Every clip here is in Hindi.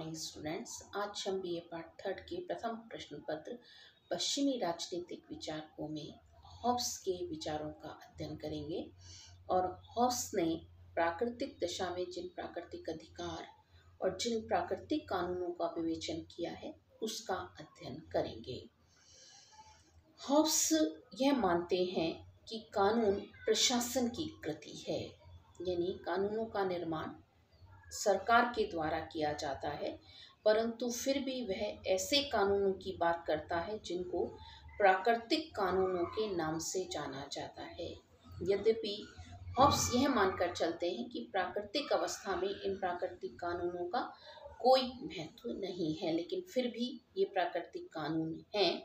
Morning students. आज हम बीए पार्ट थर्ड के प्रथम प्रश्न पत्र पश्चिमी राजनीतिक विचारकों में हॉब्स के विचारों का अध्ययन करेंगे और हॉब्स ने प्राकृतिक दशा में जिन प्राकृतिक अधिकार और जिन प्राकृतिक कानूनों का विवेचन किया है उसका अध्ययन करेंगे। हॉब्स यह मानते हैं कि कानून प्रशासन की कृति है, यानी कानूनों का निर्माण सरकार के द्वारा किया जाता है, परंतु फिर भी वह ऐसे कानूनों की बात करता है जिनको प्राकृतिक कानूनों के नाम से जाना जाता है। यद्यपि हॉब्स यह मानकर चलते हैं कि प्राकृतिक अवस्था में इन प्राकृतिक कानूनों का कोई महत्व नहीं है, लेकिन फिर भी ये प्राकृतिक कानून हैं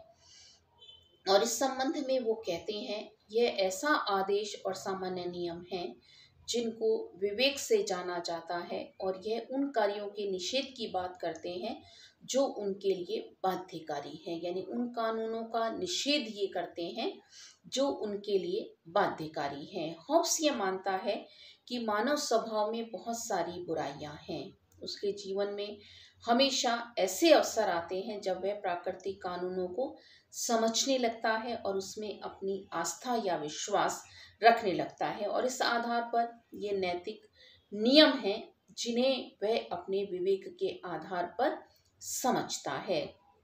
और इस संबंध में वो कहते हैं यह ऐसा आदेश और सामान्य नियम है जिनको विवेक से जाना जाता है और यह उन कार्यों के निषेध की बात करते हैं जो उनके लिए बाध्यकारी है, यानी उन कानूनों का निषेध ये करते हैं जो उनके लिए बाध्यकारी हैं। हॉब्स ये मानता है कि मानव स्वभाव में बहुत सारी बुराइयां हैं। उसके जीवन में हमेशा ऐसे अवसर आते हैं जब वह प्राकृतिक कानूनों को समझने लगता है और उसमें अपनी आस्था या विश्वास रखने लगता है और इस आधार पर ये नैतिक नियम हैं जिन्हें वह अपने विवेक के आधार पर समझता है।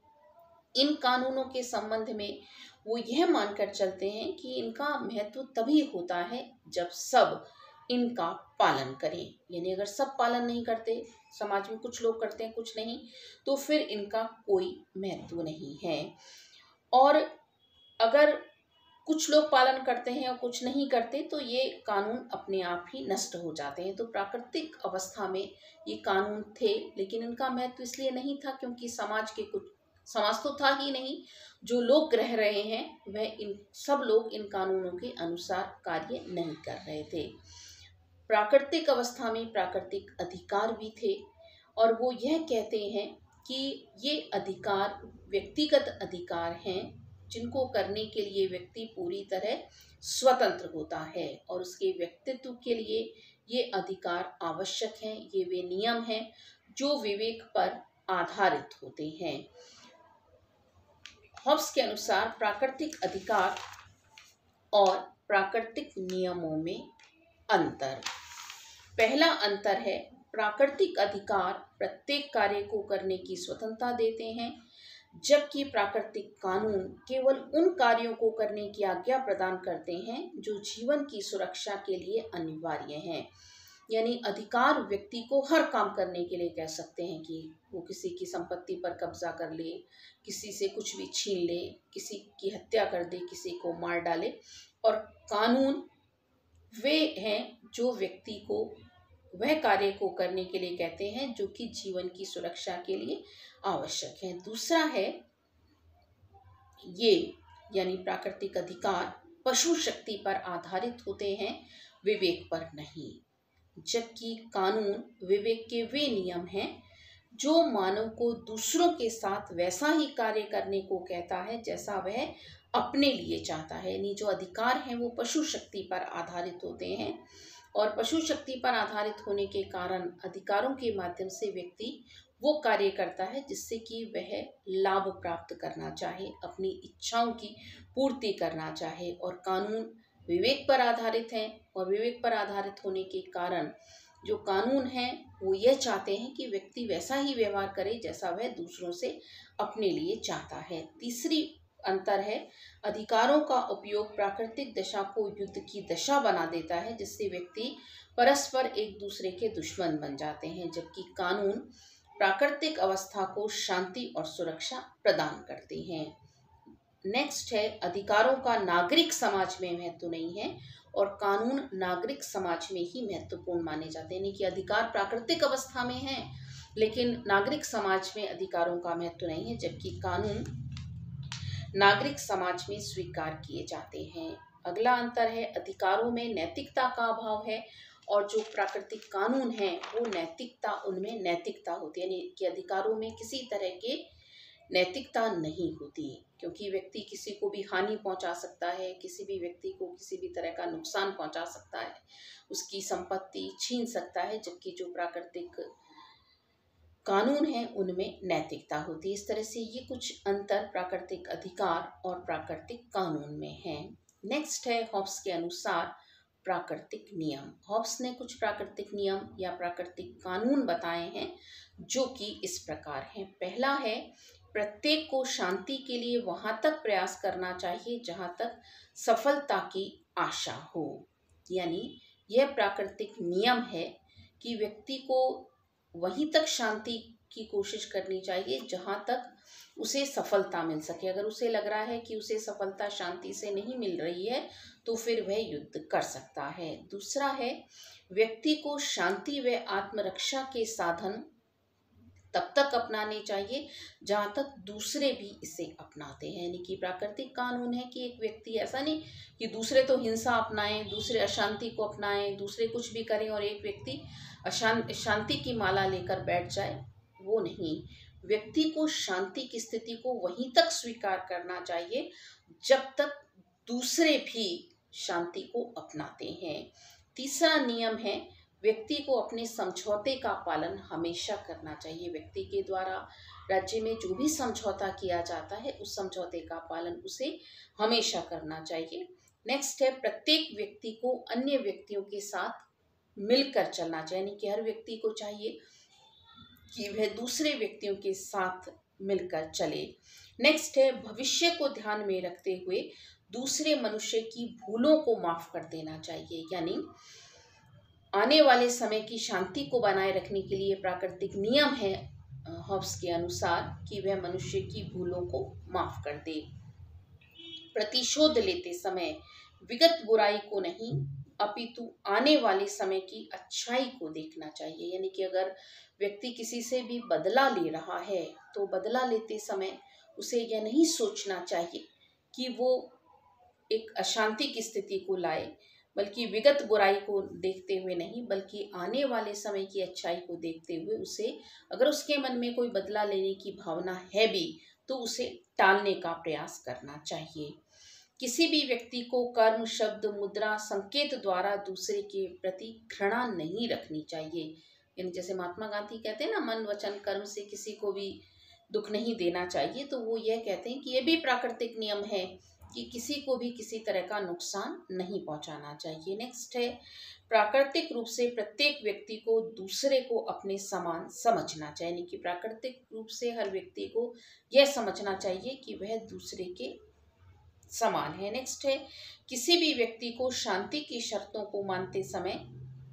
इन कानूनों के संबंध में वो यह मानकर चलते हैं कि इनका महत्व तभी होता है जब सब इनका पालन करें, यानी अगर सब पालन नहीं करते, समाज में कुछ लोग करते हैं कुछ नहीं, तो फिर इनका कोई महत्व नहीं है। और अगर कुछ लोग पालन करते हैं और कुछ नहीं करते तो ये कानून अपने आप ही नष्ट हो जाते हैं। तो प्राकृतिक अवस्था में ये कानून थे, लेकिन इनका महत्व इसलिए नहीं था क्योंकि समाज तो था ही नहीं, जो लोग रह रहे हैं वह इन सब लोग इन कानूनों के अनुसार कार्य नहीं कर रहे थे। प्राकृतिक अवस्था में प्राकृतिक अधिकार भी थे और वो यह कहते हैं कि ये अधिकार व्यक्तिगत अधिकार हैं जिनको करने के लिए व्यक्ति पूरी तरह स्वतंत्र होता है और उसके व्यक्तित्व के लिए ये अधिकार आवश्यक हैं। ये वे नियम हैं जो विवेक पर आधारित होते हैं। हॉब्स के अनुसार प्राकृतिक अधिकार और प्राकृतिक नियमों में अंतर। पहला अंतर है प्राकृतिक अधिकार प्रत्येक कार्य को करने की स्वतंत्रता देते हैं, जबकि प्राकृतिक कानून केवल उन कार्यों को करने की आज्ञा प्रदान करते हैं जो जीवन की सुरक्षा के लिए अनिवार्य हैं। यानी अधिकार व्यक्ति को हर काम करने के लिए कह सकते हैं कि वो किसी की संपत्ति पर कब्जा कर ले, किसी से कुछ भी छीन ले, किसी की हत्या कर दे, किसी को मार डाले, और कानून वे हैं जो व्यक्ति को वह कार्य को करने के लिए कहते हैं जो कि जीवन की सुरक्षा के लिए आवश्यक है। दूसरा है ये, यानी प्राकृतिक अधिकार पशु शक्ति पर आधारित होते हैं, विवेक पर नहीं, जबकि कानून विवेक के वे नियम हैं जो मानव को दूसरों के साथ वैसा ही कार्य करने को कहता है जैसा वह अपने लिए चाहता है। यानी जो अधिकार हैं वो पशु शक्ति पर आधारित होते हैं और पशु शक्ति पर आधारित होने के कारण अधिकारों के माध्यम से व्यक्ति वो कार्य करता है जिससे कि वह लाभ प्राप्त करना चाहे, अपनी इच्छाओं की पूर्ति करना चाहे। और कानून विवेक पर आधारित हैं और विवेक पर आधारित होने के कारण जो कानून हैं वो यह चाहते हैं कि व्यक्ति वैसा ही व्यवहार करे जैसा वह दूसरों से अपने लिए चाहता है। तीसरी अंतर है अधिकारों का उपयोग प्राकृतिक दशा को युद्ध की दशा बना देता है, जिससे व्यक्ति परस्पर एक दूसरे के दुश्मन बन जाते हैं, जबकि कानून प्राकृतिक अवस्था को शांति और सुरक्षा प्रदान करते हैं। नेक्स्ट है अधिकारों का नागरिक समाज में महत्व नहीं है और कानून नागरिक समाज में ही महत्वपूर्ण माने जाते हैं। यानी कि अधिकार प्राकृतिक अवस्था में है लेकिन नागरिक समाज में अधिकारों का महत्व नहीं है, जबकि कानून नागरिक समाज में स्वीकार किए जाते हैं। अगला अंतर है अधिकारों में नैतिकता का अभाव है और जो प्राकृतिक कानून है वो नैतिकता, उनमें नैतिकता होती है, यानी कि अधिकारों में किसी तरह के नैतिकता नहीं होती क्योंकि व्यक्ति किसी को भी हानि पहुंचा सकता है, किसी भी व्यक्ति को किसी भी तरह का नुकसान पहुंचा सकता है, उसकी संपत्ति छीन सकता है, जबकि जो प्राकृतिक कानून है उनमें नैतिकता होती है। इस तरह से ये कुछ अंतर प्राकृतिक अधिकार और प्राकृतिक कानून में है। नेक्स्ट है हॉब्स के अनुसार प्राकृतिक नियम। हॉब्स ने कुछ प्राकृतिक नियम या प्राकृतिक कानून बताए हैं जो कि इस प्रकार हैं। पहला है, प्रत्येक को शांति के लिए वहां तक प्रयास करना चाहिए जहां तक सफलता की आशा हो। यानी यह प्राकृतिक नियम है कि व्यक्ति को वहीं तक शांति की कोशिश करनी चाहिए जहां तक उसे सफलता मिल सके। अगर उसे लग रहा है कि उसे सफलता शांति से नहीं मिल रही है तो फिर वह युद्ध कर सकता है। दूसरा है, व्यक्ति को शांति व आत्मरक्षा के साधन तब तक अपनाने चाहिए जहां तक दूसरे भी इसे अपनाते हैं। यानी कि प्राकृतिक कानून है कि एक व्यक्ति, ऐसा नहीं कि दूसरे तो हिंसा अपनाएं, दूसरे अशांति को अपनाएं, दूसरे कुछ भी करें और एक व्यक्ति शांति की माला लेकर बैठ जाए, वो नहीं। व्यक्ति को शांति की स्थिति को वहीं तक स्वीकार करना चाहिए जब तक दूसरे भी शांति को अपनाते हैं। तीसरा नियम है, व्यक्ति को अपने समझौते का पालन हमेशा करना चाहिए। व्यक्ति के द्वारा राज्य में जो भी समझौता किया जाता है उस समझौते का पालन उसे हमेशा करना चाहिए। नेक्स्ट है, प्रत्येक व्यक्ति को अन्य व्यक्तियों के साथ मिलकर चलना चाहिए। यानी कि हर व्यक्ति को चाहिए कि वह दूसरे व्यक्तियों के साथ मिलकर चले। नेक्स्ट है, भविष्य को ध्यान में रखते हुए दूसरे मनुष्य की भूलों को माफ कर देना चाहिए। यानी आने वाले समय की शांति को बनाए रखने के लिए प्राकृतिक नियम है हॉब्स के अनुसार कि वह मनुष्य की भूलों को माफ कर दे। प्रतिशोध लेते समय विगत बुराई को नहीं अपितु आने वाले समय की अच्छाई को देखना चाहिए। यानी कि अगर व्यक्ति किसी से भी बदला ले रहा है तो बदला लेते समय उसे यह नहीं सोचना चाहिए कि वो एक अशांति की स्थिति को लाए, बल्कि विगत बुराई को देखते हुए नहीं, बल्कि आने वाले समय की अच्छाई को देखते हुए उसे, अगर उसके मन में कोई बदला लेने की भावना है भी तो उसे टालने का प्रयास करना चाहिए। किसी भी व्यक्ति को कर्म, शब्द, मुद्रा, संकेत द्वारा दूसरे के प्रति घृणा नहीं रखनी चाहिए। यानी जैसे महात्मा गांधी कहते हैं ना, मन वचन कर्म से किसी को भी दुख नहीं देना चाहिए, तो वो यह कहते हैं कि यह भी प्राकृतिक नियम है कि किसी को भी किसी तरह का नुकसान नहीं पहुंचाना चाहिए। नेक्स्ट है, प्राकृतिक रूप से प्रत्येक व्यक्ति को दूसरे को अपने समान समझना चाहिए। यानी कि प्राकृतिक रूप से हर व्यक्ति को यह समझना चाहिए कि वह दूसरे के समान है। नेक्स्ट है, किसी भी व्यक्ति को शांति की शर्तों को मानते समय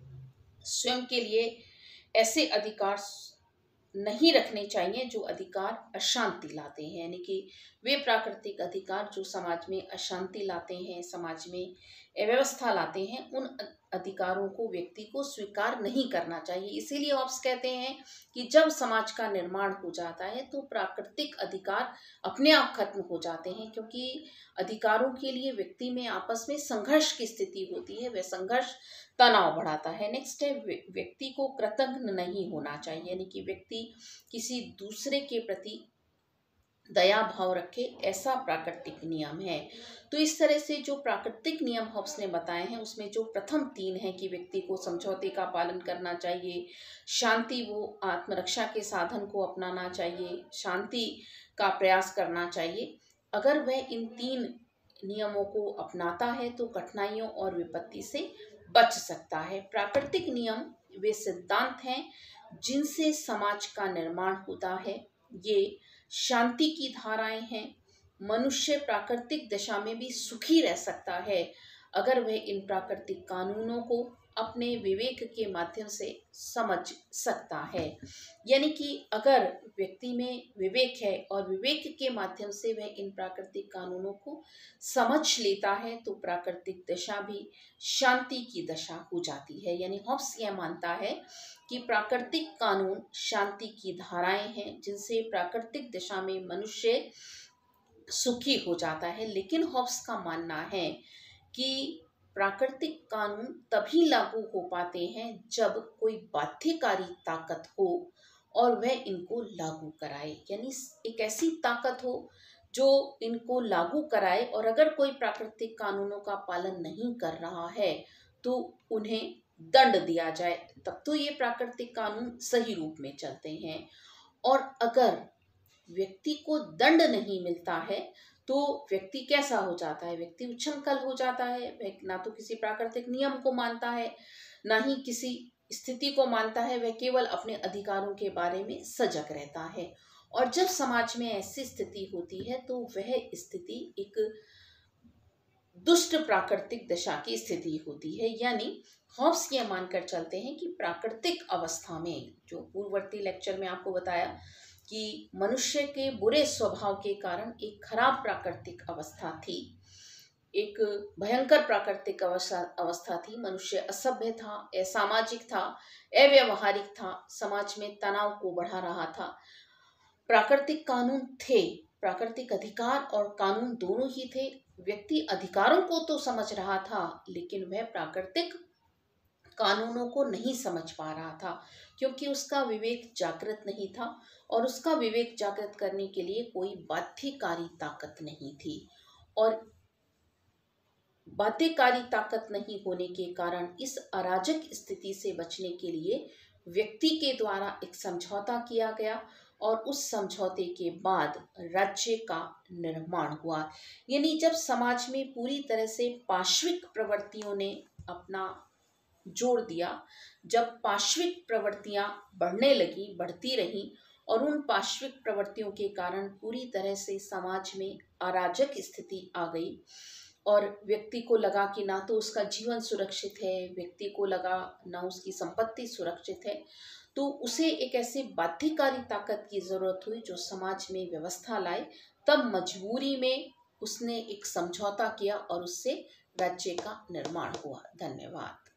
स्वयं के लिए ऐसे अधिकार नहीं रखने चाहिए जो अधिकार अशांति लाते हैं। यानी कि वे प्राकृतिक अधिकार जो समाज में अशांति लाते हैं, समाज में अव्यवस्था लाते हैं, उन अधिकारों को व्यक्ति को स्वीकार नहीं करना चाहिए। इसीलिए हॉब्स कहते हैं कि जब समाज का निर्माण हो जाता है तो प्राकृतिक अधिकार अपने आप खत्म हो जाते हैं, क्योंकि अधिकारों के लिए व्यक्ति में आपस में संघर्ष की स्थिति होती है, वह संघर्ष तनाव बढ़ाता है। नेक्स्ट है, व्यक्ति को कृतज्ञ नहीं होना चाहिए। यानी कि व्यक्ति किसी दूसरे के प्रति दया भाव रखे, ऐसा प्राकृतिक नियम है। तो इस तरह से जो प्राकृतिक नियम हॉब्स ने बताए हैं उसमें जो प्रथम तीन है कि व्यक्ति को समझौते का पालन करना चाहिए, शांति वो आत्मरक्षा के साधन को अपनाना चाहिए, शांति का प्रयास करना चाहिए। अगर वह इन तीन नियमों को अपनाता है तो कठिनाइयों और विपत्ति से बच सकता है। प्राकृतिक नियम वे सिद्धांत हैं जिनसे समाज का निर्माण होता है। ये शांति की धाराएं हैं। मनुष्य प्राकृतिक दशा में भी सुखी रह सकता है अगर वह इन प्राकृतिक कानूनों को अपने विवेक के माध्यम से समझ सकता है। यानी कि अगर व्यक्ति में विवेक है और विवेक के माध्यम से वह इन प्राकृतिक कानूनों को समझ लेता है तो प्राकृतिक दशा भी शांति की दशा हो जाती है। यानी हॉब्स यह मानता है कि प्राकृतिक कानून शांति की धाराएं हैं जिनसे प्राकृतिक दशा में मनुष्य सुखी हो जाता है। लेकिन हॉब्स का मानना है कि प्राकृतिक कानून तभी लागू हो पाते हैं जब कोई बाध्यकारी ताकत हो और वह इनको लागू कराए। यानी एक ऐसी ताकत हो जो इनको लागू कराए, और अगर कोई प्राकृतिक कानूनों का पालन नहीं कर रहा है तो उन्हें दंड दिया जाए, तब तो ये प्राकृतिक कानून सही रूप में चलते हैं। और अगर व्यक्ति को दंड नहीं मिलता है तो व्यक्ति कैसा हो जाता है? व्यक्ति उच्छृंखल हो जाता है। वह ना तो किसी प्राकृतिक नियम को मानता है, ना ही किसी स्थिति को मानता है। वह केवल अपने अधिकारों के बारे में सजग रहता है। और जब समाज में ऐसी स्थिति होती है तो वह स्थिति एक दुष्ट प्राकृतिक दशा की स्थिति होती है। यानी हॉब्स ये मानकर चलते हैं कि प्राकृतिक अवस्था में, जो पूर्ववर्ती लेक्चर में आपको बताया कि मनुष्य के बुरे स्वभाव के कारण एक खराब प्राकृतिक अवस्था थी, एक भयंकर प्राकृतिक अवस्था थी। मनुष्य असभ्य था, असामाजिक था, अव्यावहारिक था, समाज में तनाव को बढ़ा रहा था। प्राकृतिक कानून थे, प्राकृतिक अधिकार और कानून दोनों ही थे। व्यक्ति अधिकारों को तो समझ रहा था, लेकिन वह प्राकृतिक कानूनों को नहीं समझ पा रहा था, क्योंकि उसका विवेक जागृत नहीं था। और उसका विवेक जागृत करने के लिए कोई बाध्यकारी ताकत नहीं थी। और बाध्यकारी ताकत नहीं होने के कारण इस अराजक स्थिति से बचने के लिए व्यक्ति के द्वारा एक समझौता किया गया, और उस समझौते के बाद राज्य का निर्माण हुआ। यानी जब समाज में पूरी तरह से पाशविक प्रवृत्तियों ने अपना जोड़ दिया, जब पाशविक प्रवृत्तियां बढ़ने लगी, बढ़ती रहीं, और उन पाशविक प्रवृत्तियों के कारण पूरी तरह से समाज में अराजक स्थिति आ गई, और व्यक्ति को लगा कि ना तो उसका जीवन सुरक्षित है, व्यक्ति को लगा ना उसकी संपत्ति सुरक्षित है, तो उसे एक ऐसे बाध्यकारी ताकत की जरूरत हुई जो समाज में व्यवस्था लाए। तब मजबूरी में उसने एक समझौता किया और उससे राज्य का निर्माण हुआ। धन्यवाद।